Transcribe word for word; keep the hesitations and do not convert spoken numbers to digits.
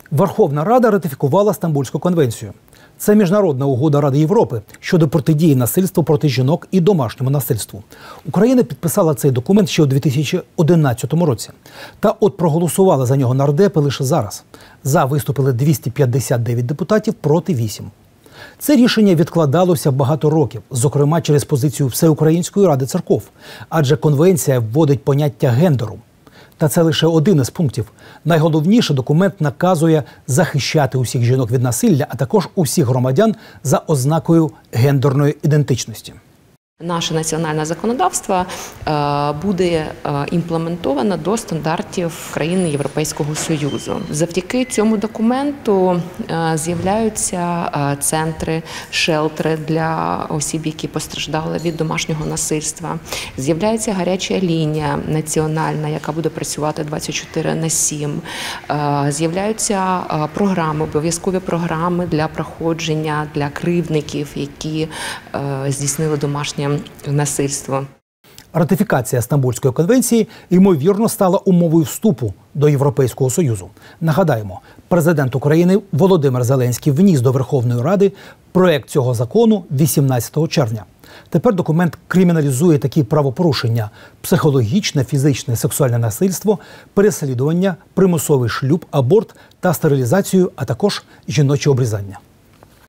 Верховна Рада ратифікувала Стамбульську конвенцію. Це міжнародна угода Ради Європи щодо протидії насильству проти жінок і домашньому насильству. Україна підписала цей документ ще у дві тисячі одинадцятому році. Та от проголосували за нього нардепи лише зараз. За виступили двісті п'ятдесят дев'ять депутатів проти вісім. Це рішення відкладалося багато років, зокрема через позицію Всеукраїнської ради церков, адже конвенція вводить поняття гендеру. Та це лише один із пунктів. Найголовніше, документ наказує захищати усіх жінок від насилля, а також усіх громадян за ознакою гендерної ідентичності. Наше національне законодавство буде імплементовано до стандартів країн Європейського Союзу. Завдяки цьому документу з'являються центри, шелтери для осіб, які постраждали від домашнього насильства. З'являється гаряча лінія національна, яка буде працювати двадцять чотири на сім. З'являються програми, обов'язкові програми для проходження для кривдників, які здійснили домашнє насильство. Ратифікація Стамбульської конвенції, ймовірно, стала умовою вступу до Європейського Союзу. Нагадаємо, президент України Володимир Зеленський вніс до Верховної Ради проект цього закону вісімнадцятого червня. Тепер документ криміналізує такі правопорушення – психологічне, фізичне, сексуальне насильство, переслідування, примусовий шлюб, аборт та стерилізацію, а також жіноче обрізання.